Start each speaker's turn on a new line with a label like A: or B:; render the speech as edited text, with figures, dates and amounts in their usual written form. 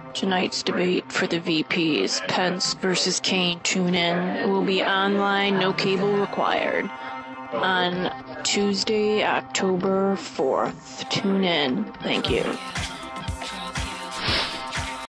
A: Tonight's debate for the VPs, Pence versus Kaine. Tune in. It will be online, no cable required. On Tuesday, October 4th. Tune in. Thank you.